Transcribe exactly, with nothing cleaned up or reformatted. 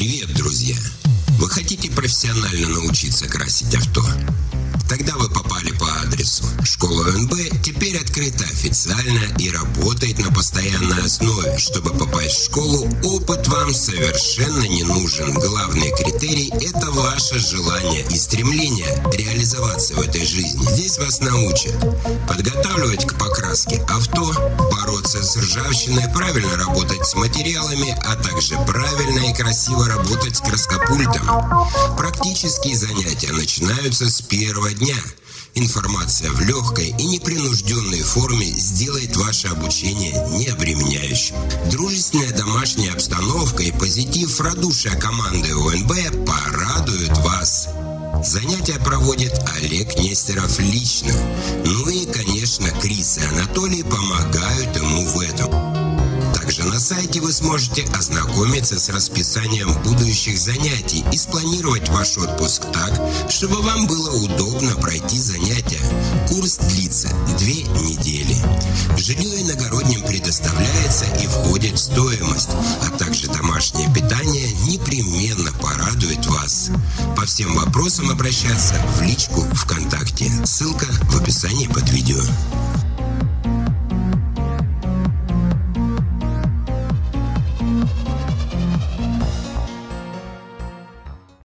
Привет, друзья! Вы хотите профессионально научиться красить авто? Тогда вы попали по адресу. Школа ОНБ теперь открыта официально и работает на постоянной основе. Чтобы попасть в школу, опыт вам совершенно не нужен. Главный критерий – это ваше желание и стремление реализоваться в этой жизни. Здесь вас научат подготавливать к покраске авто, бороться с ржавчиной, правильно работать с материалами, а также правильно и красиво работать с краскопультом. Практические занятия начинаются с первого дня. Информация в легкой и непринужденной форме сделает ваше обучение необременяющим. Дружественная домашняя обстановка и позитив радушия команды ОНБ порадуют вас. Занятия проводит Олег Нестеров лично. Ну и, конечно, Крис и Анатолий помогают ему в этом. Также на сайте вы сможете ознакомиться с расписанием будущих занятий и спланировать ваш отпуск так, чтобы вам было удобно пройти занятия. Курс длится две недели. Жилье иногородним предоставляется и входит в стоимость, а также домашнее питание непременно порадует вас. По всем вопросам обращаться в личку ВКонтакте. Ссылка в описании под видео.